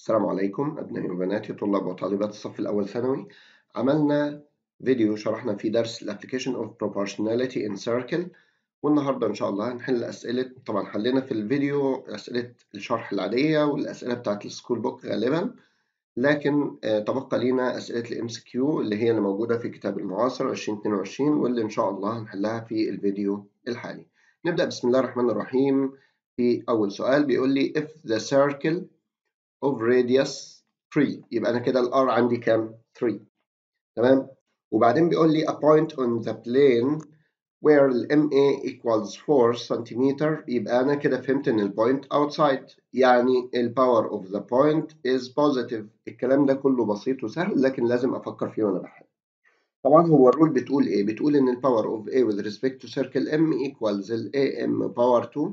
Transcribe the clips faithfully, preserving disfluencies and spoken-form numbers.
السلام عليكم أبنائي وبناتي طلاب وطالبات الصف الأول ثانوي. عملنا فيديو شرحنا فيه درس ال Application of Proportionality in Circle، والنهاردة إن شاء الله هنحل أسئلة. طبعا حلينا في الفيديو أسئلة الشرح العادية والأسئلة بتاعة السكول بوك غالبا، لكن تبقى لينا أسئلة ال إم سي كيو اللي هي اللي موجودة في كتاب المعاصر ألفين واثنين وعشرين، واللي إن شاء الله هنحلها في الفيديو الحالي. نبدأ بسم الله الرحمن الرحيم. في أول سؤال بيقول لي if the circle of radius three، يبقى أنا كده ال R عندي كام؟ three. تمام؟ وبعدين بيقول لي a point on the plane where ال إم إيه equals four سنتيمتر، يبقى أنا كده فهمت إن ال point outside، يعني ال power of the point is positive. الكلام ده كله بسيط وسهل، لكن لازم أفكر فيه وأنا بحل. طبعا هو الرول بتقول إيه؟ بتقول إن ال power of A with respect to circle M equals ال إيه إم power two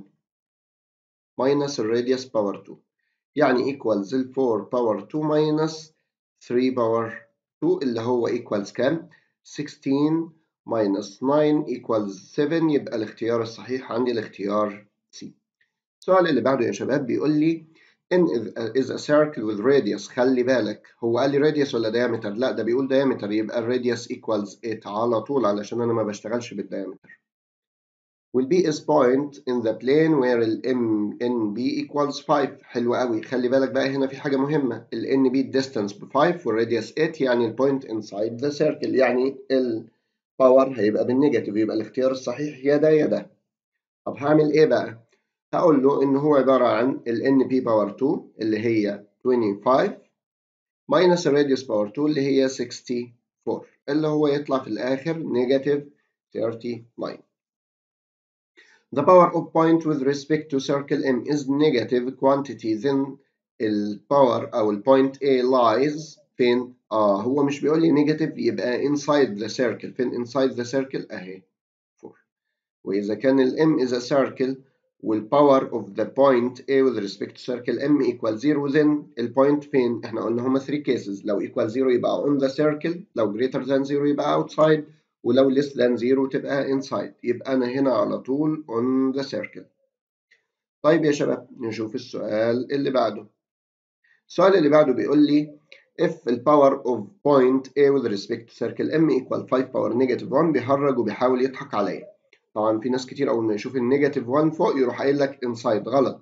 minus ال radius power two. يعني equals ال four power two minus three power two اللي هو equals كام؟ sixteen minus nine equals seven. يبقى الاختيار الصحيح عندي الاختيار C. السؤال اللي بعده يا شباب بيقول لي N is a circle with radius. خلي بالك هو قال لي radius ولا diameter؟ لا ده بيقول diameter، يبقى radius equals eight على طول علشان أنا ما بشتغلش بالdiameter. will be is point in the plane where ال M N B equals five. حلو قوي. خلي بالك بقى هنا في حاجة مهمة، ال N B distance ب five والradius eight، يعني ال point inside the circle، يعني ال power هيبقى بالنيجاتيف، يبقى الاختيار الصحيح يا ده يا ده. طب هعمل ايه بقى؟ هقول له ان هو عبارة عن ال N B power two اللي هي twenty-five minus ال radius power two اللي هي sixty-four، اللي هو يطلع في الآخر negative thirty-nine. The power of point with respect to circle M is negative quantity, then ال power أو ال point A lies فين؟ آه هو مش بيقول لي negative، يبقى inside the circle. فين inside the circle؟ أهي four. وإذا كان ال M is a circle وال power of the point A with respect to circle M equal zero، then ال point فين؟ إحنا قلنا هما three cases. لو equal zero يبقى on the circle، لو greater than zero يبقى outside، ولو less than zero تبقى inside. يبقى أنا هنا على طول on the circle. طيب يا شباب نشوف السؤال اللي بعده. السؤال اللي بعده بيقول لي if the power of point A with respect to circle M equal five power negative one. بيهرج وبيحاول يضحك عليا. طبعا في ناس كتير أول ما يشوف النيجاتيف one فوق يروح قايل لك inside. غلط.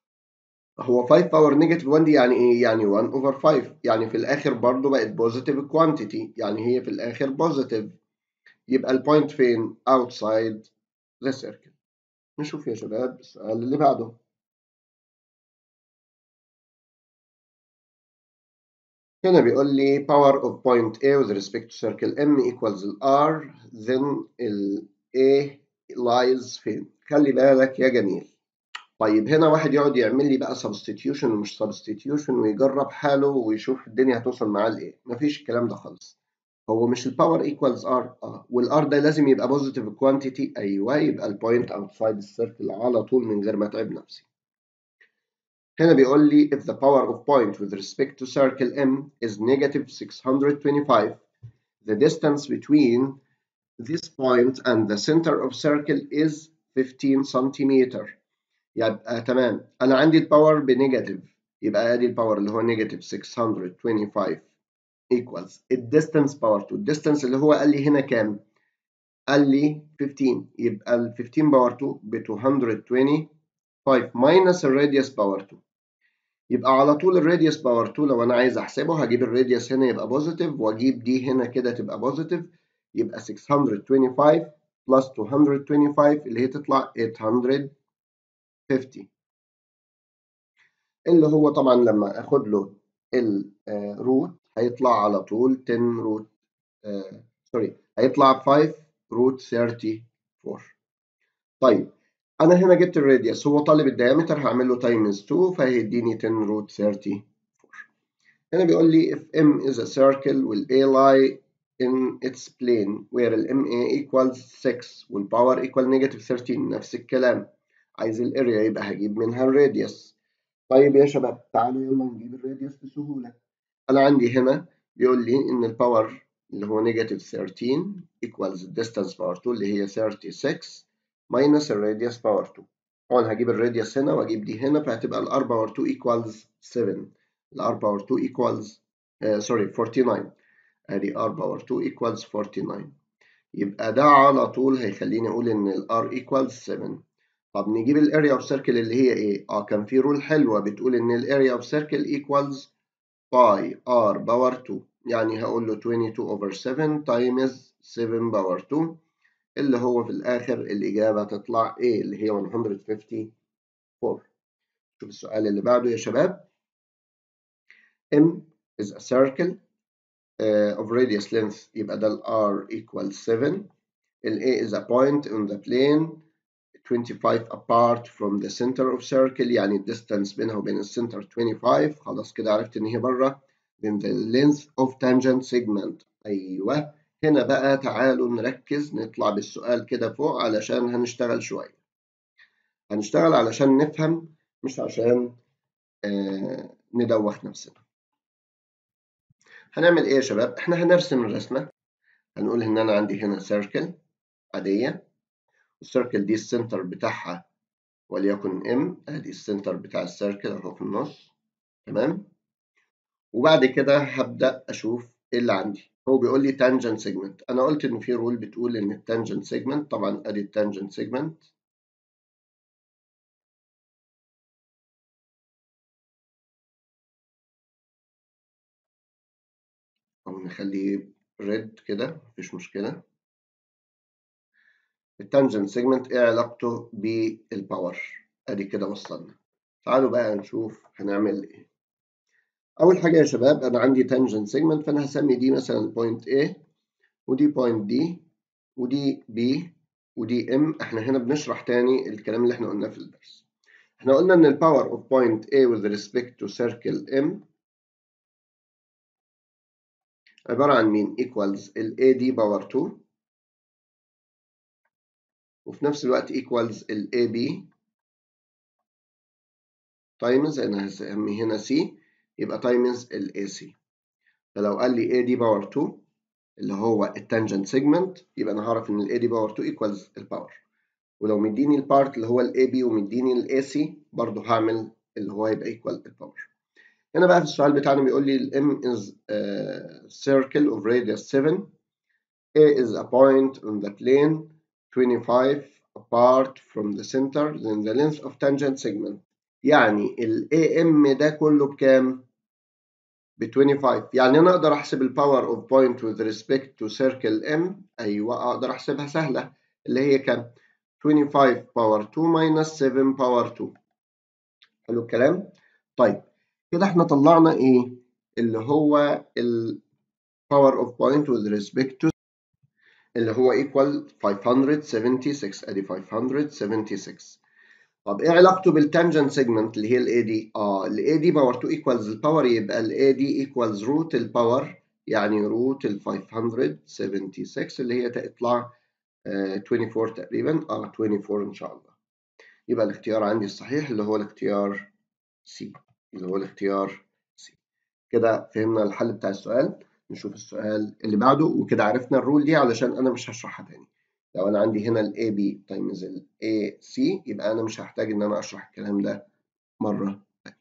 هو five power negative one دي يعني إيه؟ يعني one over five، يعني في الآخر برضه بقت positive quantity، يعني هي في الآخر positive. يبقى البوينت فين؟ outside the circle. نشوف يا شباب السؤال اللي بعده. هنا بيقول لي power of point A with respect to circle M equals R، then ال A lies فين؟ خلي بالك يا جميل. طيب هنا واحد يقعد يعمل لي بقى substitution ومش substitution ويجرب حاله ويشوف الدنيا هتوصل معاه لإيه. مفيش الكلام ده خالص. هو مش ال power equals R؟ اه وال R ده لازم يبقى positive quantity. أيوه، يبقى ال point outside the circle على طول من غير ما أتعب نفسي. هنا بيقول لي if the power of point with respect to circle M is negative six hundred twenty-five, the distance between this point and the center of circle is fifteen سنتيمتر. يبقى تمام، أنا عندي الباور بنيجاتيف، يبقى أدي الباور اللي هو نيجاتيف six hundred twenty-five equals الديستانس باور two. الديستانس اللي هو قال لي هنا كام؟ قال لي fifteen، يبقى ال fifteen باور two ب two hundred twenty-five minus الراديوس باور two. يبقى على طول الراديوس باور two لو انا عايز احسبه هجيب الراديوس هنا يبقى بوزيتيف، واجيب دي هنا كده تبقى بوزيتيف، يبقى six hundred twenty-five plus two hundred twenty-five اللي هي تطلع eight hundred fifty، اللي هو طبعا لما اخد له الروت هيطلع على طول ten روت سوري هيطلع five روت thirty-four. طيب انا هنا جبت الراديوس، هو طالب الدايمتر، هعمل له تايمز two فهيديني ten روت thirty. هنا بيقول لي if M is a circle will A lie in its plane where ال M A equals six وال power equal negative thirteen. نفس الكلام، عايز الاريا يبقى هجيب منها الراديوس. طيب يا شباب تعالوا يلا نجيب الراديوس بسهولة. أنا عندي هنا بيقول لي إن الباور اللي هو negative thirteen equals distance power two اللي هي thirty-six minus الراديوس power two. طبعا هجيب الراديوس هنا وأجيب دي هنا، فهتبقى ال R power two equals seven. ال r power two equals uh, sorry forty-nine. ادي r power two equals forty-nine. يبقى ده على طول هيخليني اقول ان ال r equals seven. طب نجيب ال area of circle اللي هي ايه؟ اه كان في رول حلوه بتقول ان ال area of circle equals pi r power two. يعني هقول له twenty-two over seven times seven power two اللي هو في الاخر الاجابه تطلع ايه اللي هي one hundred fifty-four. شوف السؤال اللي بعده يا شباب. M is a circle uh, of radius length يبقى ده ال r equals seven. ال A is a point on the plane twenty-five apart from the center of circle يعني ال distance بينها وبين السنتر twenty-five. خلاص كده عرفت ان هي بره. then the length of tangent segment. ايوه هنا بقى تعالوا نركز نطلع بالسؤال كده فوق علشان هنشتغل شوية. هنشتغل علشان نفهم مش عشان آه ندوخ نفسنا. هنعمل ايه يا شباب؟ احنا هنرسم الرسمة. هنقول ان انا عندي هنا سيركل عادية. السيركل دي السنتر بتاعها وليكن ام. ادي السنتر بتاع السيركل اهو في النص. تمام. وبعد كده هبدأ اشوف ايه اللي عندي. هو بيقول لي تانجنت سيجمنت. انا قلت ان في رول بتقول ان التانجنت سيجمنت طبعا ادي التانجنت سيجمنت. او نخليه ريد كده مفيش مشكلة. التانجنت سيجمنت ايه علاقته بالباور؟ ادي كده وصلنا. تعالوا بقى نشوف هنعمل ايه. اول حاجه يا شباب انا عندي تانجنت سيجمنت فانا هسمي دي مثلا بوينت A ودي بوينت D ودي B ودي M. احنا هنا بنشرح تاني الكلام اللي احنا قلناه في الدرس. احنا قلنا ان الباور اوف بوينت A with respect to circle M عباره عن مين؟ equals ال A D باور two وفي نفس الوقت equals ال A B times انا هسمي هنا C يبقى times ال A C. فلو قال لي A D باور two اللي هو التانجنت سيجمنت يبقى انا هعرف ان ال A D باور two equals الباور. ولو مديني البارت اللي هو ال A B ومديني ال A C برضه هعمل اللي هو يبقى equal الباور. هنا بقى في السؤال بتاعنا بيقول لي ال M is a circle of radius seven. A is a point on the plane twenty-five apart from the center. Then the length of tangent segment. يعني ال A M ده كله بكام؟ ب twenty-five. يعني انا اقدر احسب الباور اوف بوينت with respect to circle M. ايوه اقدر احسبها سهله اللي هي كام؟ twenty-five باور two minus seven باور two. حلو الكلام؟ طيب كده احنا طلعنا ايه؟ اللي هو ال power of point with respect to اللي هو equal five hundred seventy-six. ادي five hundred seventy-six. طب ايه علاقته بالتانجنت سيجمنت اللي هي الاي دي؟ اه الاي دي باور two equals الباور يبقى الاي دي equals روت الباور يعني روت ال five hundred seventy-six اللي هي تطلع uh, twenty-four تقريبا. اه twenty-four ان شاء الله. يبقى الاختيار عندي الصحيح اللي هو الاختيار سي. اللي هو الاختيار سي. كده فهمنا الحل بتاع السؤال. نشوف السؤال اللي بعده. وكده عرفنا الرول دي علشان انا مش هشرحها تاني. لو انا عندي هنا ال A B times ال A C يبقى انا مش هحتاج ان انا اشرح الكلام ده مرة.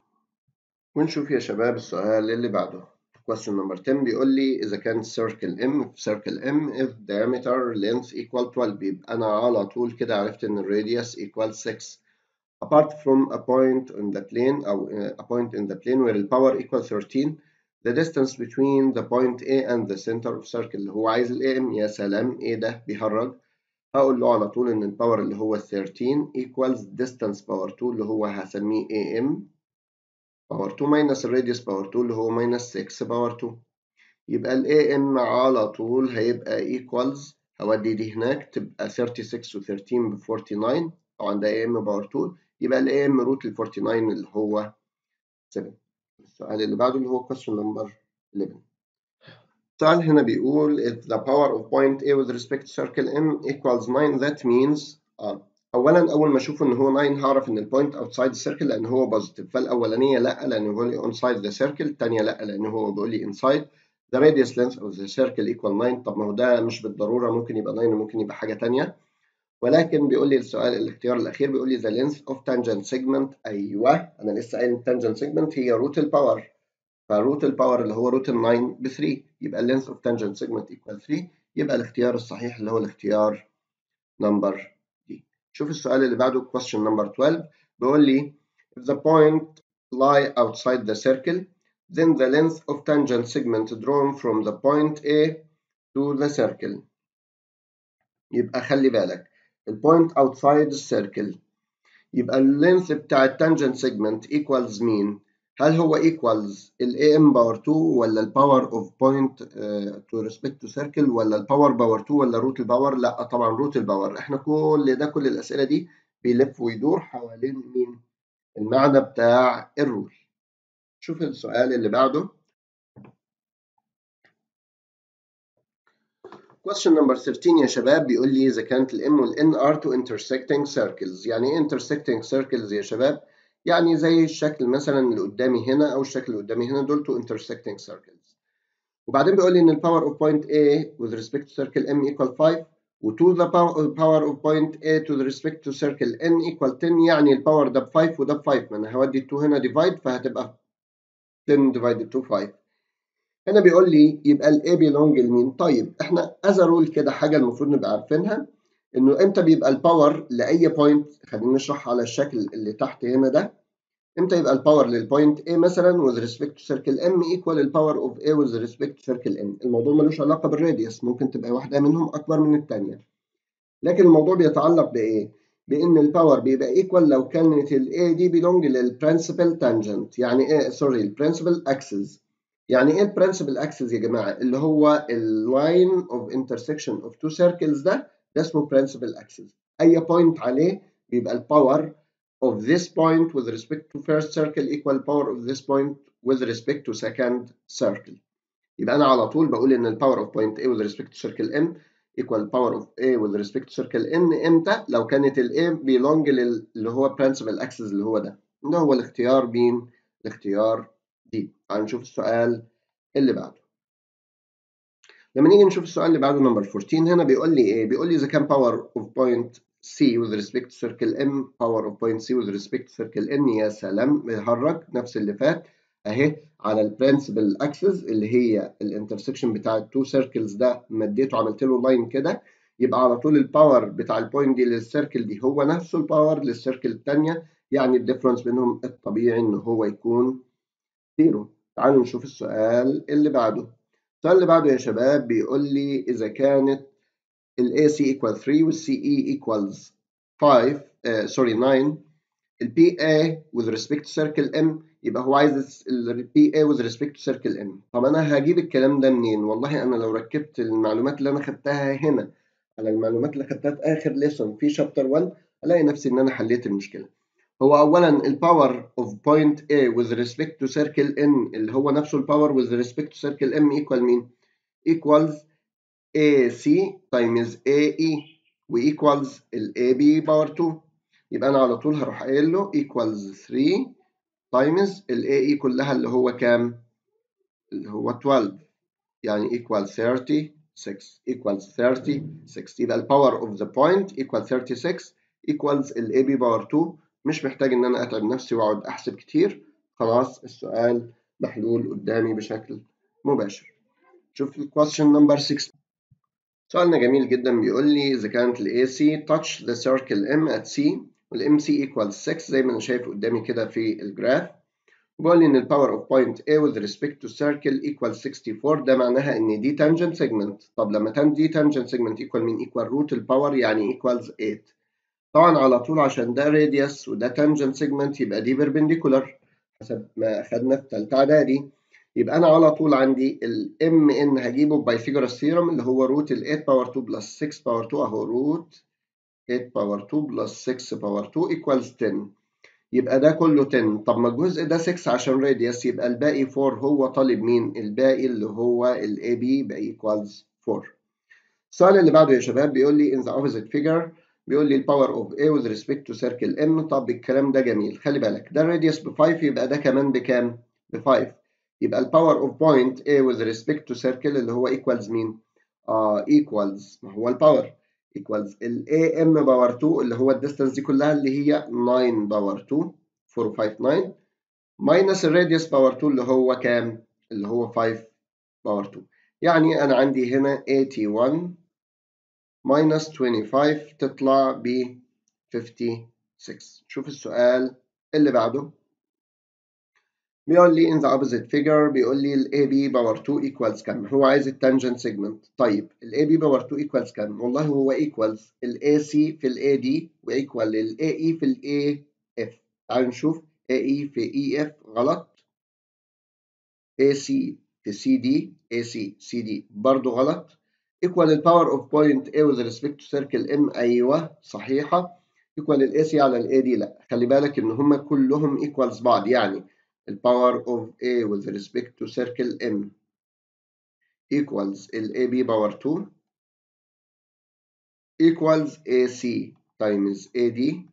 ونشوف يا شباب السؤال اللي بعده. question number ten بيقول لي إذا كان circle M في circle M if diameter length equal twelve يبقى أنا على طول كده عرفت إن radius equal six apart from a point on the plane أو a point in the plane where the power equal thirteen the distance between the point A and the center of circle اللي هو عايز ال A M. يا سلام إيه ده بيهرج. هقول له على طول إن الباور اللي هو thirteen equals distance power two اللي هو هسميه A M باور two minus الراديوس باور two اللي هو minus six باور two. يبقى ال A M على طول هيبقى equals هودي دي هناك تبقى thirty-six و thirteen ب forty-nine. طبعا ده A M باور two يبقى ال A M روت ال forty-nine اللي هو seven. السؤال اللي بعده اللي هو question number eleven. السؤال هنا بيقول if the power of point A with respect to circle M equals nine that means آه. اولا اول ما اشوف ان هو nine هعرف ان البوينت اوتسايد السيركل لان هو بوزيتيف. فالاولانيه لا لان هو لي اونسايد ذا سيركل. الثانيه لا لان هو بيقول لي انسايد. the radius length of the circle equal nine. طب ما هو ده مش بالضروره ممكن يبقى nine وممكن يبقى حاجه ثانيه. ولكن بيقول لي السؤال الاختيار الاخير بيقول لي the length of tangent segment. ايوه انا لسه قايل tangent segment هي روت الباور فروت الباور اللي هو روت ال تسعة ب ثري، يبقى length of tangent segment equal ثري، يبقى الاختيار الصحيح اللي هو الاختيار نمبر دي. شوف السؤال اللي بعده question number twelve بيقول لي if the point lie outside the circle then the length of tangent segment drawn from the point A to the circle. يبقى خلي بالك البوينت outside السيركل، يبقى اللينث بتاع التانجنت سيجمنت equals مين؟ هل هو equals ال A M باور تو ولا ال power of point uh, to respect to circle ولا ال power باور تو ولا روت الباور؟ لا طبعا روت الباور. احنا كل ده كل الأسئلة دي بيلف ويدور حوالين مين؟ المعنى بتاع الرول. شوف السؤال اللي بعده question number thirteen يا شباب، بيقول لي إذا كانت ال M وال N are two intersecting circles. يعني إيه intersecting circles يا شباب؟ يعني زي الشكل مثلا اللي قدامي هنا أو الشكل اللي قدامي هنا، دول two intersecting circles. وبعدين بيقول لي إن ال power of point A with respect to circle M equal five و to the power of point A to the respect to circle N equal ten. يعني ال power ده ب five وده ب five، ما أنا هودي ال two هنا divide فهتبقى ten divided to five. هنا بيقول لي يبقى ال A belong لمين؟ طيب احنا as a rule كده حاجة المفروض نبقى عارفينها، انه امتى بيبقى الباور لأي بوينت. خلينا نشرح على الشكل اللي تحت هنا ده. امتى يبقى الباور للبوينت A مثلا with respect to circle M equal الباور of A with respect to circle N. الموضوع ملوش علاقة بالراديوس، ممكن تبقى واحدة منهم أكبر من الثانية. لكن الموضوع بيتعلق بإيه؟ بإن الباور بيبقى equal لو كانت ال A دي belong للprincipal tangent. يعني إيه؟ سوري البرنسبل axis. يعني ايه البرنسبل اكسس يا جماعه؟ اللي هو اللاين اوف انترسكشن اوف تو سيركلز، ده ده اسمه برنسبل اكسس. اي بوينت عليه بيبقى الباور of this point with respect to first circle equal power of this point with respect to second circle. يبقى انا على طول بقول ان الباور of point A with respect to circle M equal power of A with respect to circle N امتى؟ لو كانت ال A belong لل اللي هو principal axis اللي هو ده. ده هو الاختيار مين؟ الاختيار دي. تعالوا نشوف السؤال اللي بعده. لما نيجي نشوف السؤال اللي بعده نمبر fourteen، هنا بيقول لي ايه؟ بيقول لي اذا كان power of point C with respect to circle M power of point C with respect to circle N. يا سلام، بيهرج نفس اللي فات اهي على البرنسبل اكسس اللي هي الانترسكشن بتاع التو سيركلز ده، مديته عملت له لاين كده، يبقى على طول الباور بتاع البوينت دي للسيركل دي هو نفسه الباور للسيركل الثانيه، يعني الديفرنس بينهم الطبيعي ان هو يكون زيرو. تعالوا نشوف السؤال اللي بعده. السؤال اللي بعده يا شباب بيقول لي إذا كانت ال A C equal three وال C E equals five uh, sorry nine، ال P A with respect to circle M، يبقى هو عايز ال P A with respect to circle M. طب أنا هجيب الكلام ده منين؟ والله أنا لو ركبت المعلومات اللي أنا خدتها هنا على المعلومات اللي خدتها في آخر ليسون في شابتر واحد، ألاقي نفسي إن أنا حليت المشكلة. هو أولاً الباور of point A with respect to circle N اللي هو نفسه الباور with respect to circle M equal مين؟ equals A C times A E و equals ال A B باور two. يبقى أنا على طول هروح قايل له equals three times ال A E كلها اللي هو كام؟ اللي هو twelve، يعني equal thirty-six equals thirty-six. يبقى الباور of the point equal thirty-six equals ال A B باور two. مش محتاج ان انا اتعب نفسي واقعد احسب كتير، خلاص السؤال محلول قدامي بشكل مباشر. شوف ال question number six. سؤالنا جميل جدا، بيقول لي اذا كانت ال A C touch the circle M at C وال M C equals six زي ما انا شايف قدامي كده في الجراف. بيقول لي ان الباور اوف بوينت A with respect to circle equals sixty-four. ده معناها ان دي tangent segment. طب لما كان دي tangent segment equal مين؟ equal root الباور يعني equals eight. طبعا على طول عشان ده radius وده tangent segment يبقى دي perpendicular حسب ما اخدنا في ثالثه اعدادي. يبقى انا على طول عندي ال M N هجيبه بايثاغورس ثيورم اللي هو روت ال eight باور two plus six باور two اهو روت eight باور two plus six باور two equals ten. يبقى ده كله ten. طب ما الجزء ده six عشان radius يبقى الباقي four. هو طالب مين؟ الباقي اللي هو ال A B يبقى equals four. السؤال اللي بعده يا شباب بيقول لي in the opposite figure، بيقول لي الباور اوف A with respect to circle M. طب الكلام ده جميل، خلي بالك ده الراديوس ب five يبقى ده كمان بكام؟ ب five. يبقى الباور اوف بوينت A with respect to circle اللي هو equals مين؟ اه equals، ما هو الباور equals ال A M باور two اللي هو الديستانس دي كلها اللي هي nine باور two four five nine ماينس الراديوس باور اتنين اللي هو كام؟ اللي هو خمسة باور اتنين. يعني أنا عندي هنا واحد وثمانين ماينس خمسة وعشرين تطلع ب ستة وخمسين. شوف السؤال اللي بعده. بيقول لي in the opposite figure بيقول لي ال إيه بي باور اتنين equals كام؟ هو عايز التانجنت سيجمنت. طيب ال إيه بي باور اتنين equals كام؟ والله هو equals ال إيه سي في ال إيه دي وequal ال إيه إي في ال إيه إف. تعالوا نشوف إيه إي في إي إف غلط. إيه سي في سي دي إيه سي سي دي برضه غلط. equal ال power of point A with respect to circle M أيوه صحيحة. equal ال إيه سي على ال إيه دي لا. خلي بالك إن هما كلهم equals بعض. يعني ال power of A with respect to circle M equals ال إيه بي power two equals إيه سي times إيه دي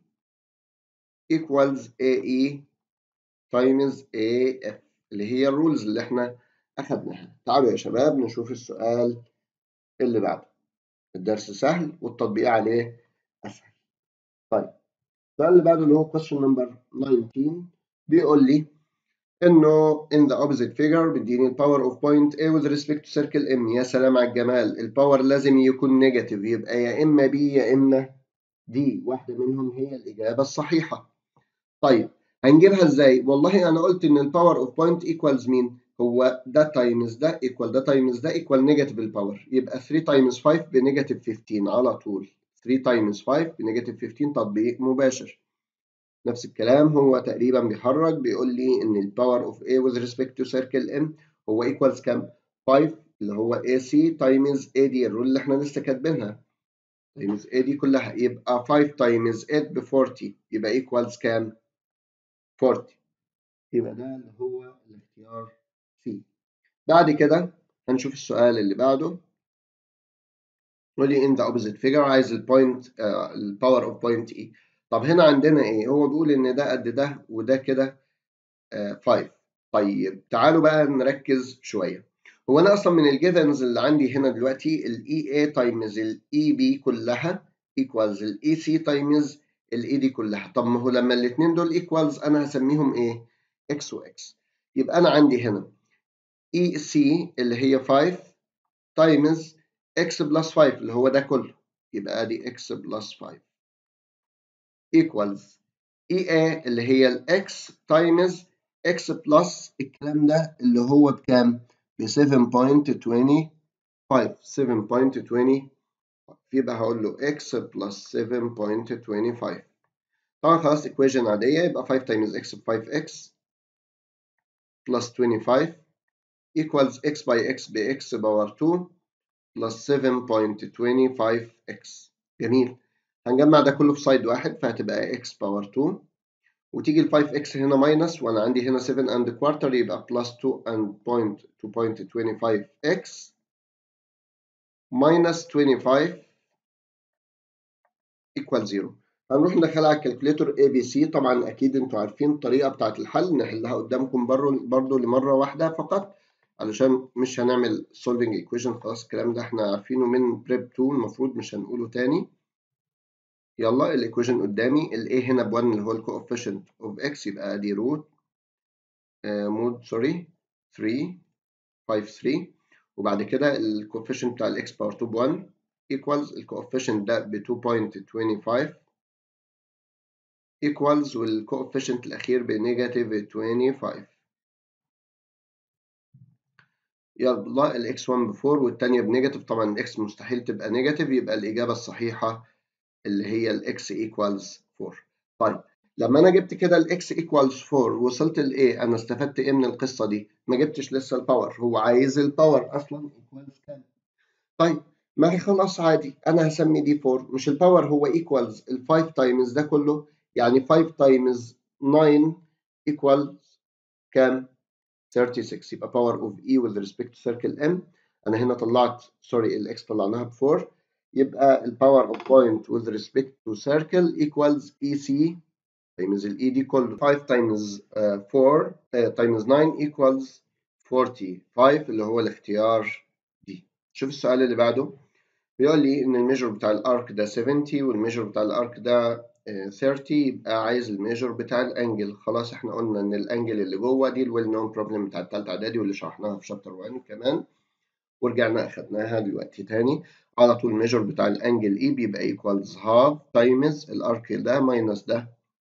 equals إيه إي times إيه إف اللي هي الرولز اللي احنا أخدناها. تعالوا يا شباب نشوف السؤال اللي بعده. الدرس سهل والتطبيق عليه أسهل. طيب السؤال اللي بعده اللي هو question number تسعتاشر بيقول لي إنه in the opposite figure بيديني ال power of point A with respect to circle M. يا سلام على الجمال. الباور لازم يكون نيجاتيف يبقى يا إما B يا إما D. واحدة منهم هي الإجابة الصحيحة. طيب هنجيبها إزاي؟ والله أنا قلت إن ال power of point equals مين؟ هو ده تايمز ده ايكوال ده تايمز ده ايكوال نيجاتيف الباور. يبقى تلاتة تايمز خمسة بنيجاتيف خمستاشر على طول. تلاتة تايمز خمسة بنيجاتيف خمستاشر تطبيق مباشر. نفس الكلام هو تقريبا بيحرك. بيقول لي ان الباور اوف A with respect to circle M هو ايكوالز كام؟ خمسة اللي هو إيه سي تايمز إيه دي الرول اللي احنا لسه كاتبينها تايمز إيه دي كلها. يبقى خمسة تايمز تمانية ب أربعين يبقى ايكوالز كام؟ أربعين. يبقى ده اللي هو الاختيار سي. بعد كده هنشوف السؤال اللي بعده. يقول لي in the opposite figure عايز البوينت الباور اوف بوينت اي. طب هنا عندنا ايه؟ هو بيقول ان ده قد ده وده كده خمسة. طيب تعالوا بقى نركز شويه. هو انا اصلا من الجيفنز اللي عندي هنا دلوقتي ال إي إيه تايمز ال إي بي كلها ايكوالز ال إي سي تايمز ال إي دي كلها. طب ما هو لما الاثنين دول ايكوالز انا هسميهم ايه؟ اكس واكس. يبقى انا عندي هنا إي سي اللي هي خمسة تايمز x بلس خمسة اللي هو ده كله. يبقى ادي x بلس خمسة equals إي إيه اللي هي ال x تايمز x بلس الكلام ده اللي هو بكام؟ ب سبعة فاصلة خمسة وعشرين. سبعة فاصلة خمسة يبقى هقول له x بلس سبعة فاصلة خمسة. طبعا خلاص equation عادية. يبقى خمسة تايمز x ب خمسة إكس بلس خمسة وعشرين equals x by x ب x باور اتنين plus سبعة فاصلة خمسة إكس. جميل. هنجمع ده كله في سايد واحد فهتبقى x باور اتنين وتيجي ال خمسة إكس هنا ماينس وانا عندي هنا سبعة and quarter يبقى plus اتنين and point two point two five x minus خمسة وعشرين equal zero. هنروح ندخلها على الكالكوليتور إيه بي سي. طبعا اكيد انتوا عارفين الطريقه بتاعت الحل. نحلها قدامكم برضو لمره واحده فقط علشان مش هنعمل solving equation. خلاص الكلام ده احنا عارفينه من بريب اتنين المفروض مش هنقوله تاني. يلا الايكويشن قدامي. ال A هنا ب واحد اللي هو ال coefficient of x يبقى ادي روت مود سوري تلاتة خمسة تلاتة وبعد كده ال coefficient بتاع ال x باور اتنين ب واحد equals ال coefficient ده ب اتنين فاصلة خمسة وعشرين equals وال coefficient الأخير بنيجاتيف خمسة وعشرين. يلا ال إكس واحد ب أربعة والتانية بنيجاتيف. طبعا ال x مستحيل تبقى نيجاتيف يبقى الإجابة الصحيحة اللي هي ال x equals أربعة. طيب لما انا جبت كده ال x equals أربعة وصلت ل A انا استفدت ايه من القصه دي؟ ما جبتش لسه الباور. هو عايز الباور اصلا equals كام؟ طيب ما هي خلاص عادي انا هسمي دي أربعة. مش الباور هو equals ال خمسة تايمز ده كله. يعني خمسة تايمز تسعة equals كام؟ ستة وثلاثين. يبقى power of E with respect to circle M. انا هنا طلعت سوري ال x طلعناها ب أربعة. يبقى ال power of point with respect to circle equals إي سي times ال E دي كله. خمسة times أربعة uh, times تسعة equals خمسة وأربعين اللي هو الاختيار دي. شوف السؤال اللي بعده. بيقول لي ان الميجر بتاع الارك ده سبعين والميجر بتاع الارك ده ثلاثين يبقى عايز الميجر بتاع الانجل. خلاص احنا قلنا ان الانجل اللي جوه دي الويل نون بروبلم بتاع الثالثه اعدادي واللي شرحناها في شابتر واحد كمان ورجعنا اخدناها دلوقتي تاني. على طول الميجر بتاع الانجل اي بيبقى ايكوالز هاف تايمز الارك ده ماينس ده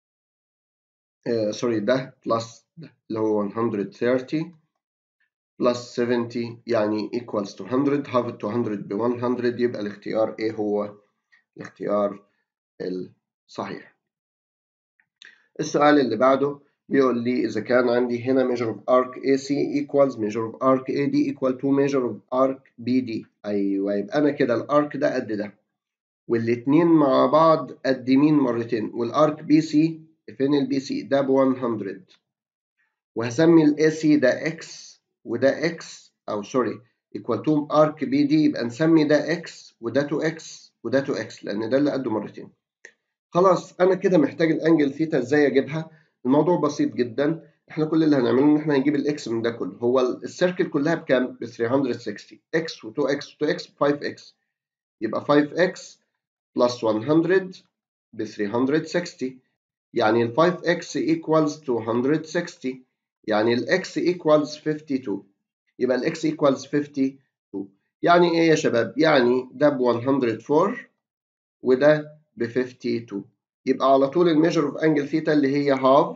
آه سوري ده بلس ده اللي هو مية وثلاثين بلس سبعين يعني equals to one hundred. half to one hundred ب one hundred. يبقى الاختيار ايه هو الاختيار الصحيح. السؤال اللي بعده بيقول لي إذا كان عندي هنا measure of arc إيه سي equals measure of arc إيه دي equal to measure of arc بي دي. أيوه يبقى أنا كده الارك ده قد ده والاتنين مع بعض قد مين مرتين والارك بي سي فين البي سي ده ب مية وهسمي الاي سي ده اكس وده اكس او سوري equal to arc بي دي يبقى نسمي ده اكس وده تو اكس وده تو اكس لان ده اللي قده مرتين. خلاص انا كده محتاج الانجل ثيتا. ازاي اجيبها؟ الموضوع بسيط جدا. احنا كل اللي هنعمله ان احنا هنجيب الاكس من ده كله. هو السيركل كلها بكام؟ ب ثلاثمية وستين اكس و2 اكس و2 اكس ب خمسة اكس يبقى خمسة اكس بلس مية ب ثلاثمية وستين يعني ال خمسة اكس equals two hundred sixty يعني ال x equals fifty-two يبقى ال x equals fifty-two. يعني ايه يا شباب؟ يعني ده ب one hundred four وده ب fifty-two. يبقى على طول الميجر اوف انجل ثيتا اللي هي half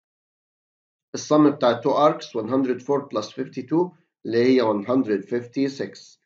الصم بتاع two arcs one hundred four plus fifty-two اللي هي one hundred fifty-six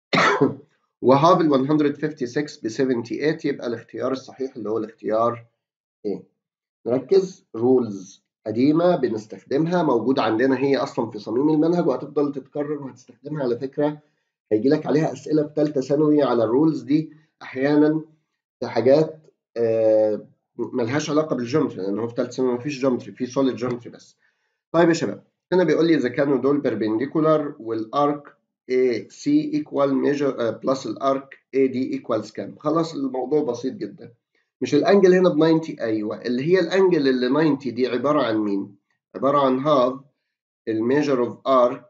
وهاف ال one hundred fifty-six ب seventy-eight. يبقى الاختيار الصحيح اللي هو الاختيار ايه. نركز رولز قديمة بنستخدمها موجودة عندنا هي أصلا في صميم المنهج وهتفضل تتكرر وهتستخدمها على فكرة. هيجي لك عليها أسئلة في ثالثة ثانوي على الرولز دي أحيانا في حاجات آه ملهاش علاقة بالجيومتري لأن هو في ثالثة ثانوي مفيش جيومتري في سوليد جيومتري بس. طيب يا شباب هنا بيقول لي إذا كانوا دول بيربنديكولار والأرك إيه سي ايكوال ميجر بلس الأرك إيه دي ايكوالز كام؟ خلاص الموضوع بسيط جدا. مش الانجل هنا ب تسعين؟ ايوه اللي هي الانجل اللي تسعين دي عباره عن مين؟ عباره عن هاف الميجر اوف ارك.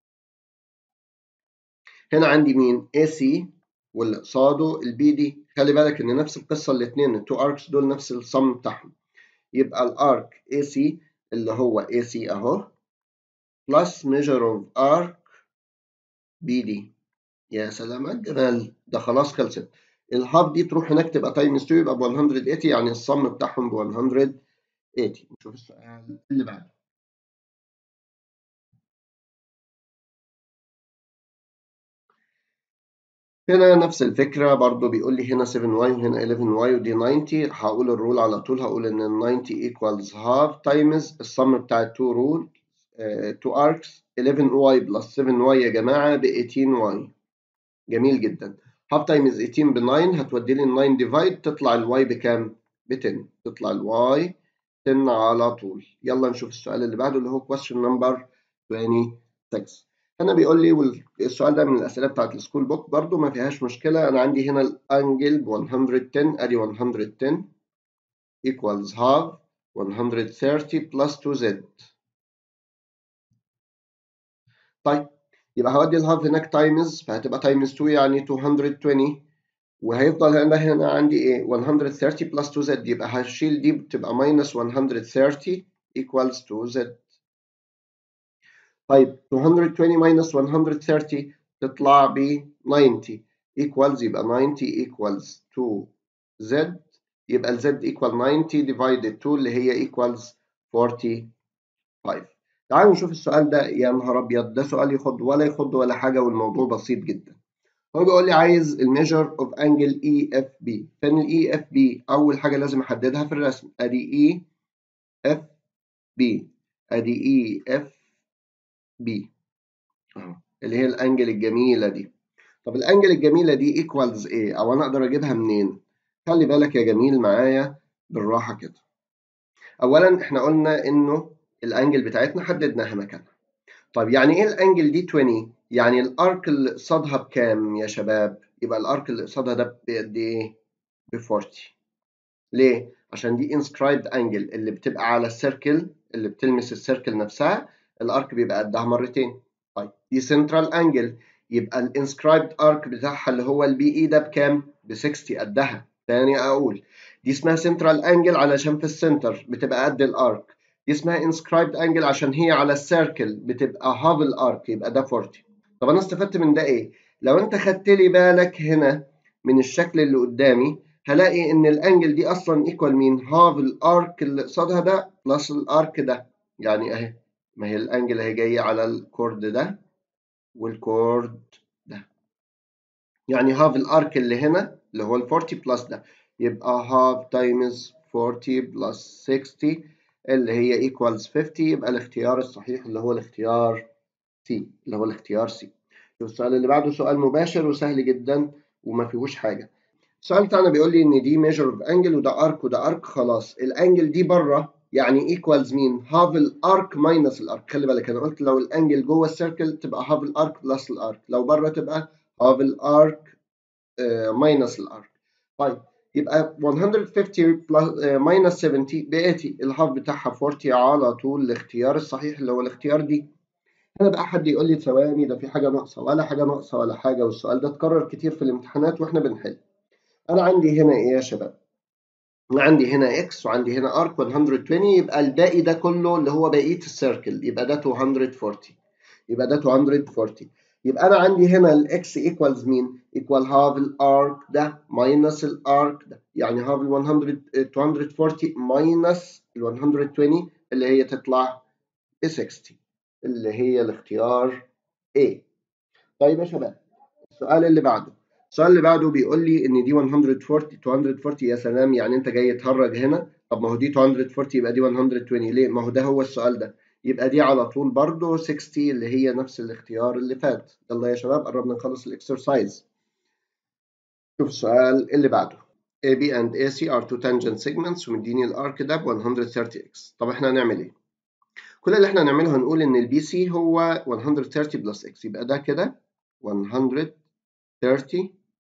هنا عندي مين؟ اي سي واللي قصاده البي دي. خلي بالك ان نفس القصه الاثنين التو اركس دول نفس الصم بتاعهم. يبقى الارك اي سي اللي هو اي سي اهو بلس ميجر اوف ارك بي دي. يا سلام على الجمال ده. خلاص خلصت. الهاف دي تروح هناك تبقى تايمز اتنين يبقى ب one hundred eighty يعني الصم بتاعهم ب one hundred eighty. نشوف السؤال اللي بعده. هنا نفس الفكرة برضو بيقول لي هنا سبعة واي وهنا eleven واي ودي ninety. هقول الرول على طول هقول ان ninety equals half times الصم بتاع التو رول two arcs eleven واي plus seven واي يا جماعة ب eighteen واي. جميل جدا. half times eighteen ب nine هتودي لي ال nine divide تطلع الواي بكام؟ ب ten. تطلع الواي ten على طول. يلا نشوف السؤال اللي بعده اللي هو question number twenty-six. هنا بيقول لي والسؤال ده من الأسئلة بتاعت السكول بوك برضو ما فيهاش مشكلة. أنا عندي هنا الأنجل ب one hundred ten أدي one hundred ten equals half one hundred thirty plus two z. طيب يبقى هودي الهاف هناك تايمز فهتبقى تايمز two يعني two hundred twenty وهيفضل هنا هنا عندي ايه one hundred thirty plus two z يبقى هشيل دي بتبقى minus one hundred thirty equals two z. طيب two hundred twenty minus one hundred thirty تطلع ب ninety equals يبقى ninety equals two z يبقى ال z equal ninety divided two اللي هي equals forty-five. تعالوا نشوف السؤال ده. يا نهار ابيض ده سؤال يخض ولا يخض ولا حاجه والموضوع بسيط جدا. هو بيقول لي عايز الميجر اوف انجل اي اف بي. فين الاي اف بي؟ اول حاجه لازم احددها في الرسم ادي اي اف بي ادي اي اف بي اهو اللي هي الانجل الجميله دي. طب الانجل الجميله دي ايكوالز ايه او انا اقدر اجيبها منين؟ خلي بالك يا جميل معايا بالراحه كده. اولا احنا قلنا انه الانجل بتاعتنا حددناها مكانها. طب يعني ايه الانجل دي twenty؟ يعني الارك اللي قصادها بكام يا شباب؟ يبقى الارك اللي قصادها ده بقد ايه؟ ب forty. ليه؟ عشان دي inscribed angle اللي بتبقى على السيركل اللي بتلمس السيركل نفسها الارك بيبقى قدها مرتين. طيب دي central angle يبقى الانسكرايبد ارك بتاعها اللي هو البي اي ده بكام؟ ب sixty قدها. تاني اقول دي اسمها central angle علشان في السنتر بتبقى قد الارك. دي اسمها inscribed angle عشان هي على السيركل بتبقى half الارك، يبقى ده أربعين. طب انا استفدت من ده ايه؟ لو انت خدت لي بالك هنا من الشكل اللي قدامي هلاقي ان الانجل دي اصلا ايكوال مين؟ هاف الارك اللي قصادها ده بلس الارك ده. يعني اهي، ما هي الانجل اهي جايه على الكورد ده والكورد ده، يعني هاف الارك اللي هنا اللي هو ال أربعين بلس ده، يبقى هاف تايمز أربعين بلس ستين اللي هي ايكوالز خمسين. يبقى الاختيار الصحيح اللي هو الاختيار سي، اللي هو الاختيار سي. السؤال اللي بعده سؤال مباشر وسهل جدا وما فيهوش حاجه. السؤال بتاعنا بيقول لي ان دي ميجر اوف انجل وده ارك وده ارك. خلاص الانجل دي بره يعني ايكوالز مين؟ هاف الارك ماينس الارك. خلي بالك انا قلت لو الانجل جوه السيركل تبقى هاف الارك بلس الارك، لو بره تبقى هاف الارك ماينس الارك. طيب يبقى مية وخمسين بلس ماينس سبعين بقيتي الهاف بتاعها أربعين على طول. الاختيار الصحيح اللي هو الاختيار دي. هنا بقى حد يقول لي ثواني ده في حاجه ناقصه، ولا حاجه ناقصه ولا حاجه، والسؤال ده اتكرر كتير في الامتحانات واحنا بنحل. انا عندي هنا ايه يا شباب؟ عندي هنا اكس وعندي هنا ارك مية وعشرين، يبقى الباقي ده كله اللي هو بقيه السيركل يبقى ده مئتين وأربعين، يبقى ده مئتين وأربعين. يبقى انا عندي هنا الاكس ايكوالز مين؟ ايكوال هاف الارك ده ماينس الارك ده، يعني هاف ال مئتين وأربعين ماينس ال مئة وعشرين اللي هي تطلع ستين، اللي هي الاختيار A. طيب يا شباب السؤال اللي بعده، السؤال اللي بعده بيقول لي ان دي مئتين وأربعين مئتين وأربعين. يا سلام، يعني انت جاي تهرج هنا. طب ما هو دي مئتين وأربعين يبقى دي مئتين وعشرين ليه؟ ما هو ده هو السؤال ده، يبقى دي على طول برضه ستين اللي هي نفس الاختيار اللي فات. يلا يا شباب قربنا نخلص الاكسرسايز. شوف السؤال اللي بعده. A B and A C are two tangent segments ومديني الارك ده ب مئة وثلاثين اكس. طب احنا هنعمل ايه؟ كل اللي احنا هنعمله هنقول ان البي سي هو مئة وثلاثين بلس اكس، يبقى ده كده مئة وثلاثين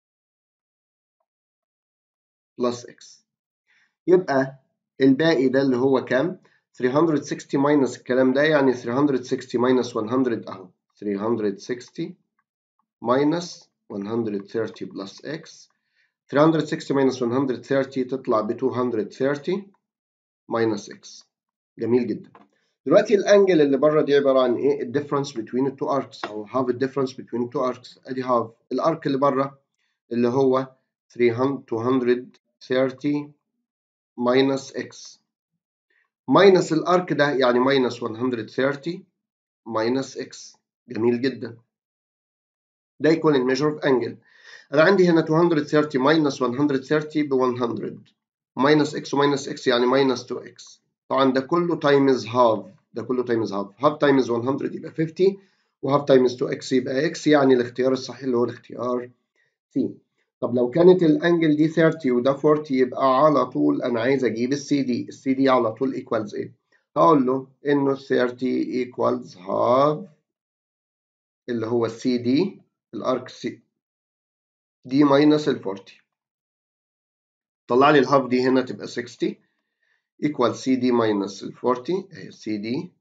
بلس اكس. يبقى الباقي ده اللي هو كام؟ ثلاثمئة وستين ماينس الكلام ده، يعني ثلاثمئة وستين ماينس مية اهو، ثلاثمئة وستين ماينس مئة وثلاثين بلس اكس. ثلاثمئة وستين ماينس مئة وثلاثين تطلع ب مئتين وثلاثين ماينس اكس. جميل جدا. دلوقتي الانجل اللي بره دي عباره عن ايه؟ الديفرنس بين التو اركس، او هاف الديفرنس بين التو اركس. ادي هاف الارك اللي بره اللي هو مئتين وثلاثين ماينس اكس ماينس الارك ده يعني ماينس مئة وثلاثين ماينس اكس. جميل جدا. ده يكون الميجر اوف انجل. انا عندي هنا مئتين وثلاثين ماينس مئة وثلاثين ب مية ماينس اكس وماينس اكس يعني ماينس اتنين اكس. طبعا ده كله تايمز هاف، ده كله تايمز هاف. هاف تايمز مية يبقى خمسين، وهاف تايمز اتنين اكس يبقى اكس، يعني الاختيار الصحيح اللي هو الاختيار سي. طب لو كانت الانجل دي ثلاثين وده أربعين يبقى على طول انا عايز اجيب السي دي. السي دي على طول ايكوالز ايه؟ هقول له انه ثلاثين ايكوالز هاف اللي هو السي دي الارك سي دي ماينس ال أربعين. طلع لي الهاف دي هنا تبقى ستين ايكوال سي دي ماينس ال أربعين، اهي سي دي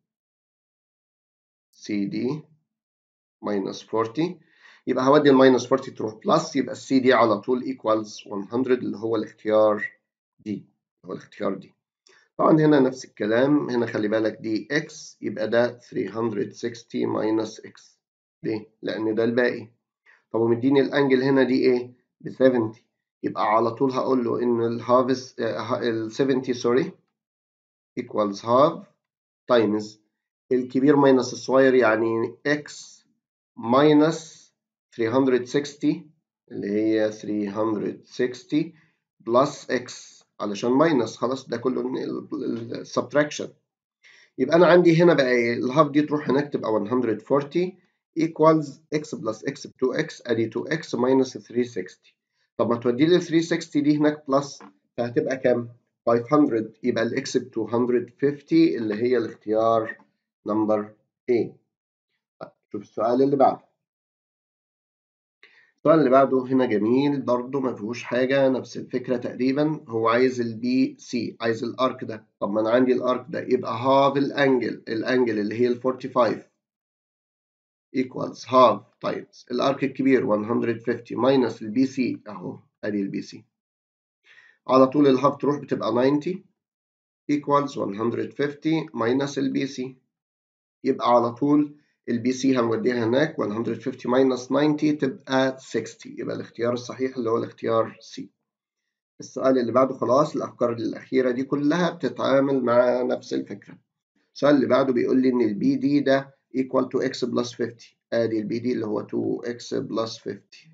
سي دي ماينس أربعين. يبقى هودي الماينس أربعين تروح بلس، يبقى السي دي على طول ايكوالز مية اللي هو الاختيار دي، هو الاختيار دي. طبعا هنا نفس الكلام، هنا خلي بالك دي اكس يبقى ده ثلاثمئة وستين ماينس اكس. ليه؟ لأن ده الباقي. طب ومديني الانجل هنا دي ايه؟ ب سبعين، يبقى على طول هقول له ان الهافس ال سبعين سوري equals half times الكبير ماينس الصغير، يعني x minus ثلاثمئة وستين اللي هي ثلاثمئة وستين plus x علشان ماينس خلاص ده كله السبتراكشن. يبقى انا عندي هنا بقى ايه؟ الهاف دي تروح هناك تبقى مئة وأربعين equals x plus x ب تو اكس، ادي تو اكس minus ثلاثمئة وستين. طب ما تودي لي ثلاثمئة وستين دي هناك بلس، فهتبقى كام؟ خمسمئة. يبقى الاكس ب مئتين وخمسين اللي هي الاختيار نمبر A. شوف السؤال اللي بعده. السؤال اللي بعده هنا جميل برضه ما فيهوش حاجة، نفس الفكرة تقريبا. هو عايز البي سي، عايز الارك ده. طب ما انا عندي الارك ده يبقى هاف الانجل، الانجل اللي هي ال خمسة وأربعين equals half times الارك الكبير مئة وخمسين minus البي سي اهو، ادي البي سي. على طول الهاف تروح بتبقى ninety equals one hundred fifty minus البي سي. يبقى على طول البي سي هنوديها هناك one hundred fifty minus ninety تبقى sixty. يبقى الاختيار الصحيح اللي هو الاختيار سي. السؤال اللي بعده خلاص الأفكار الأخيرة دي كلها بتتعامل مع نفس الفكرة. السؤال اللي بعده بيقول لي إن البي دي ده equal to x plus fifty. آدي البي دي اللي هو two x plus fifty.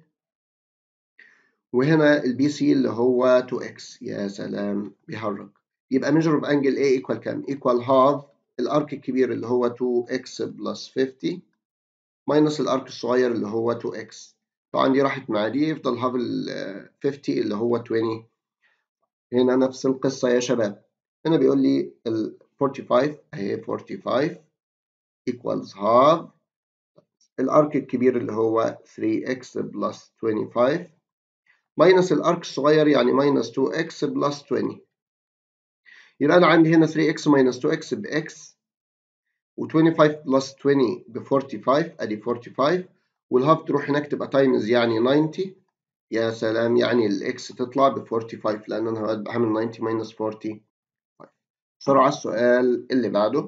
وهنا البي سي اللي هو two x. يا سلام بيهرج. يبقى measure of angle A equal كام؟ equal half الارك الكبير اللي هو two x plus fifty minus الارك الصغير اللي هو two x. طبعا دي راحت مع دي يفضل half ال fifty اللي هو twenty. هنا نفس القصة يا شباب. هنا بيقول لي ال forty-five اهي forty-five equals half الارك الكبير اللي هو three x plus twenty-five minus الارك الصغير يعني minus two x plus twenty. يبقى أنا عندي هنا three x minus two x ب x و twenty-five plus twenty ب forty-five. أدي forty-five والهاف تروح هناك تبقى تايمز يعني ninety. يا سلام يعني الإكس تطلع ب forty-five لأن أنا بعمل ninety minus forty-five. بسرعة السؤال اللي بعده.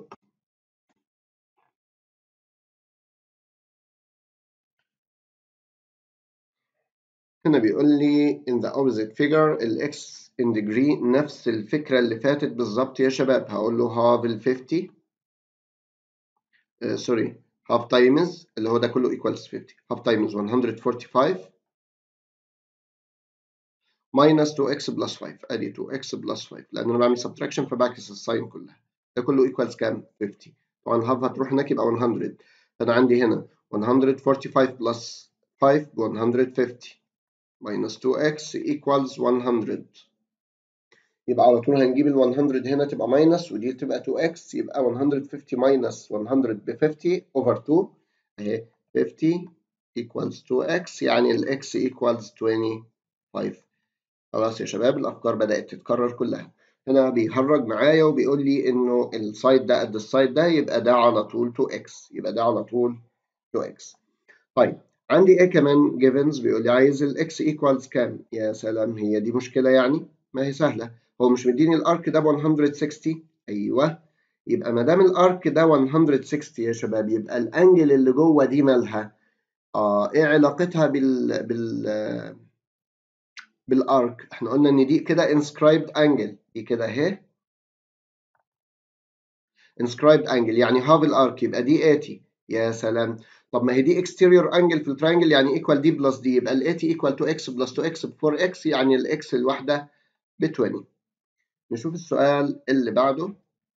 هنا بيقول لي in the opposite figure ال x in degree نفس الفكرة اللي فاتت بالظبط يا شباب. هقول له half ال fifty سوري uh, half times اللي هو ده كله equals fifty half times one hundred forty-five minus two x plus five. ادي two x plus five لان انا بعمل subtraction فبعكس الساين كلها. ده كله equals كام؟ fifty. طبعا half هتروح هناك يبقى one hundred. فانا عندي هنا one hundred forty-five plus five ب one hundred fifty minus two x equals one hundred. يبقى على طول هنجيب ال one hundred هنا تبقى minus ودي تبقى two x. يبقى one hundred fifty minus one hundred ب fifty over two اهي fifty equals two x يعني ال x equals twenty-five. خلاص يا شباب الأفكار بدأت تتكرر كلها. هنا بيهرج معايا وبيقول لي إنه السايد ده قد السايد ده يبقى ده على طول two x. يبقى ده على طول two x. طيب عندي إيه كمان جيفنز؟ بيقول لي عايز ال x equals كام؟ يا سلام هي دي مشكلة يعني؟ ما هي سهلة. هو مش مديني الأرك ده ب one hundred sixty؟ أيوه. يبقى ما دام الأرك ده one hundred sixty يا شباب يبقى الأنجل اللي جوه دي مالها؟ آه إيه علاقتها بال بال بالارك؟ احنا قلنا ان دي كده inscribed angle. دي كده اهي inscribed angle يعني half الارك يبقى دي eighty. يا سلام. طب ما هي دي exterior angle في الترينجل يعني equal دي بلس دي. يبقى ال eighty equal to x plus two x ب four x يعني الاكس الواحده ب twenty. نشوف السؤال اللي بعده.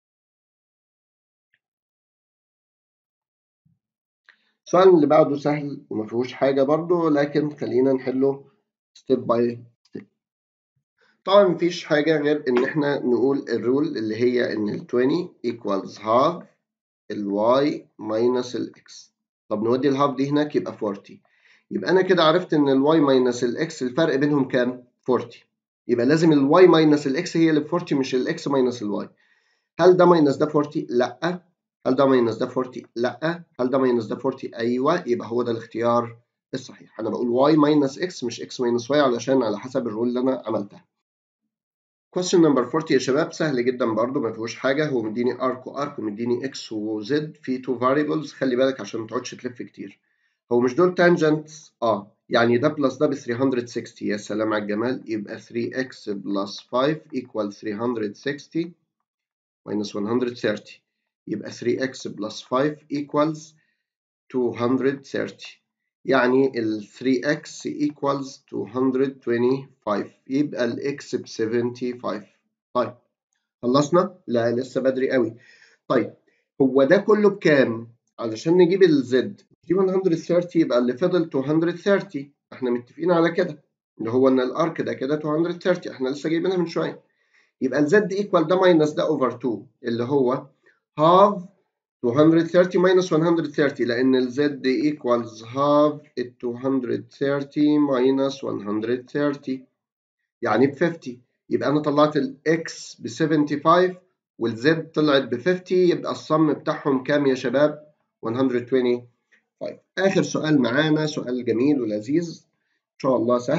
السؤال اللي بعده سهل وما فيهوش حاجه برضه لكن خلينا نحله step by step. طبعا مفيش حاجه غير ان احنا نقول الرول اللي هي ان ال twenty equals half ال y minus ال x. طب نودي الهاف دي هناك يبقى forty. يبقى أنا كده عرفت إن ال y minus ال x الفرق بينهم كام؟ forty. يبقى لازم ال y minus ال x هي اللي ب forty مش ال x minus ال y. هل ده minus ده forty؟ لأ. هل ده minus ده forty؟ لأ. هل ده minus ده forty؟ أيوه. يبقى هو ده الاختيار الصحيح. أنا بقول y minus x مش x minus y علشان على حسب الرول اللي أنا عملتها. question number forty يا شباب سهل جدا برضو ما فيهوش حاجه. هو مديني ارك وارك ومديني اكس وزد في two variables. خلي بالك عشان ما تقعدش تلف كتير. هو مش دول tangents؟ اه يعني ده بلس ده ب three hundred sixty. يا سلام على الجمال. يبقى three x plus five equal three hundred sixty minus one hundred thirty. يبقى three x plus five equals two hundred thirty. يعني ال three x equals two hundred twenty-five. يبقى ال x ب seventy-five. طيب خلصنا؟ لا لسه بدري قوي. طيب هو ده كله بكام؟ علشان نجيب الزد دي one hundred thirty يبقى اللي فضل two hundred thirty. احنا متفقين على كده اللي هو ان الارك ده كده two hundred thirty احنا لسه جايبينها من شويه. يبقى الزد ايكوال ده ماينس ده اوفر two اللي هو half two hundred thirty minus one hundred thirty لان الزد equals half ال two hundred thirty minus one hundred thirty يعني ب fifty. يبقى انا طلعت الاكس ب seventy-five والزد طلعت ب fifty. يبقى الصم بتاعهم كام يا شباب؟ one hundred twenty-five. اخر سؤال معانا سؤال جميل ولذيذ ان شاء الله سهل.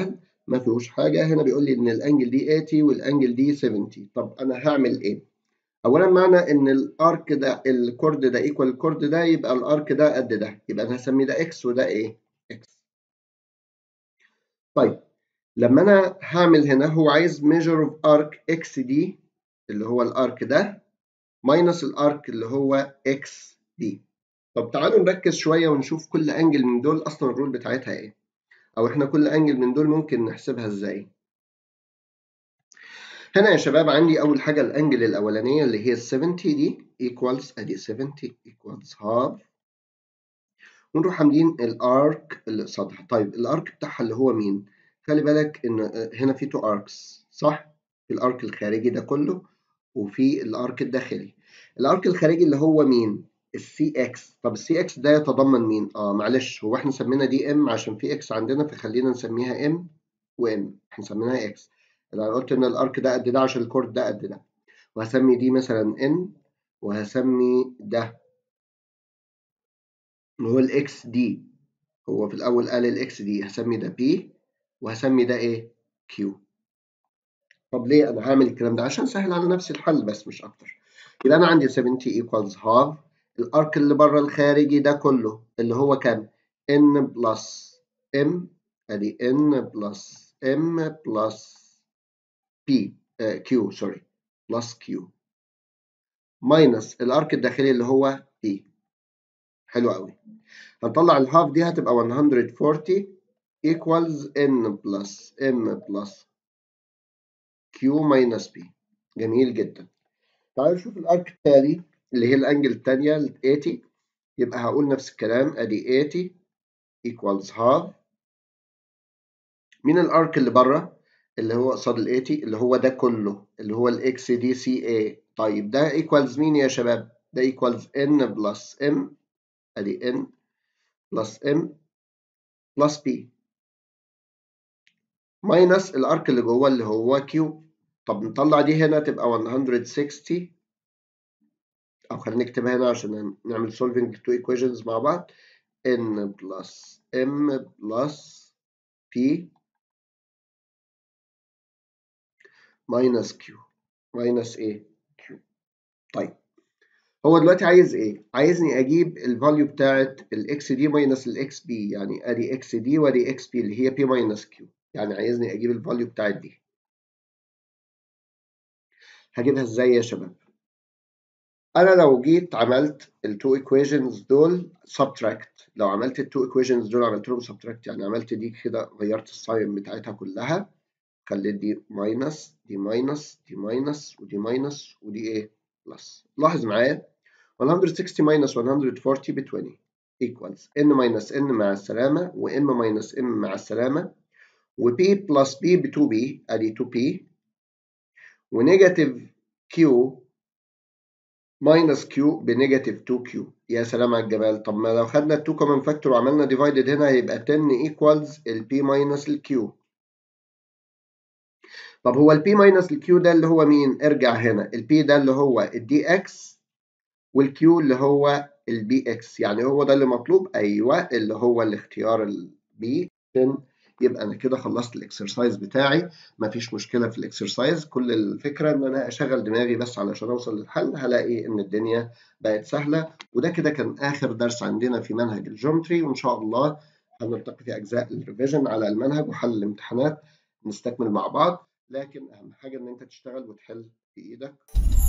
ما فيهوش حاجة. هنا بيقول لي إن الأنجل دي ثمانين والأنجل دي سبعين. طب أنا هعمل إيه؟ أولا معنى إن الأرك ده الكورد ده إيكوال الكورد ده، يبقى الأرك ده قد ده، يبقى أنا هسمي ده إكس وده إيه؟ إكس. طيب لما أنا هعمل هنا، هو عايز measure of arc إكس دي اللي هو الأرك ده ماينس الأرك اللي هو إكس دي. طب تعالوا نركز شوية ونشوف كل أنجل من دول أصلا الرول بتاعتها إيه؟ أو إحنا كل أنجل من دول ممكن نحسبها إزاي؟ هنا يا شباب عندي أول حاجة الأنجل الأولانية اللي هي ال سبعين دي equals أدي سبعين equals half، ونروح عاملين الأرك اللي قصادها. طيب الأرك بتاعها اللي هو مين؟ خلي بالك إن هنا في تو أركس صح؟ في الأرك الخارجي ده كله وفي الأرك الداخلي. الأرك الخارجي اللي هو مين؟ السي اكس. طب السي اكس ده يتضمن مين؟ اه معلش، هو احنا سمينا دي ام عشان في اكس عندنا، فخلينا نسميها ام وام، احنا سميناها اكس. انا قلت ان الارك ده قد ده عشان الكورد ده قد ده، وهسمي دي مثلا ان، وهسمي ده اللي هو الاكس دي، هو في الاول قال الاكس دي، هسمي ده بي وهسمي ده ايه؟ كيو. طب ليه انا هعمل الكلام ده؟ عشان اسهل على نفسي الحل بس مش اكتر. يبقى انا عندي سبعين equals half الارك اللي بره الخارجي ده كله اللي هو كام؟ n بلس m، ادي n بلس m بلس p آه q سوري بلس q ماينس الارك الداخلي اللي هو p. حلو قوي. هنطلع الهاف دي هتبقى مية وأربعين equals n بلس m بلس q ماينس p. جميل جدا. تعالوا نشوف الارك التالي اللي هي الانجل الثانيه ال ثمانين. يبقى هقول نفس الكلام، ادي ثمانين equals half من الارك اللي بره اللي هو قصاد ال ثمانين اللي هو ده كله اللي هو الاكس دي سي اي. طيب ده equals مين يا شباب؟ ده equals n بلس m، ادي n بلس m بلس p ماينس الارك اللي جوه اللي هو q. طب نطلع دي هنا تبقى مية وستين، او خلينا نكتبها هنا عشان نعمل solving two equations مع بعض. n بلس m بلس p ماينس q ماينس ايه؟ q. طيب هو دلوقتي عايز ايه؟ عايزني اجيب الفاليو بتاعت الاكس دي ماينس الاكس بي، يعني ادي اكس دي وادي اكس بي اللي هي بي ماينس كيو، يعني عايزني اجيب الفاليو بتاعت دي. هجيبها ازاي يا شباب؟ انا لو جيت عملت التو ايكويشنز دول سبتراكت، لو عملت التو ايكويشنز دول عملت لهم سبتراكت، يعني عملت دي كده غيرت الساين بتاعتها كلها، خليت دي ماينس دي ماينس دي ماينس ودي ماينس ودي ايه؟ بلس. لاحظ معايا مية وستين minus مية وأربعين ب عشرين equals n minus n مع السلامة و m minus m مع السلامة و p plus p ب تو بي ادي تو بي ونيجاتيف q minus q بنيجاتيف تو كيو. يا سلام على الجمال. طب ما لو خدنا ال two common factor وعملنا divided هنا هيبقى عشرة equals ال p minus ال q. طب هو ال p minus ال q ده اللي هو مين؟ ارجع هنا، ال p ده اللي هو ال dx والكيو اللي هو البي اكس، يعني هو ده اللي مطلوب. ايوه اللي هو الاختيار البي. يبقى انا كده خلصت الاكسرسايز بتاعي، مفيش مشكله في الاكسرسايز. كل الفكره ان انا اشغل دماغي بس علشان اوصل للحل، هلاقي ان الدنيا بقت سهله. وده كده كان اخر درس عندنا في منهج الجيومتري، وان شاء الله هنلتقي في اجزاء الريفيجن على المنهج وحل الامتحانات نستكمل مع بعض. لكن اهم حاجه ان انت تشتغل وتحل بايدك.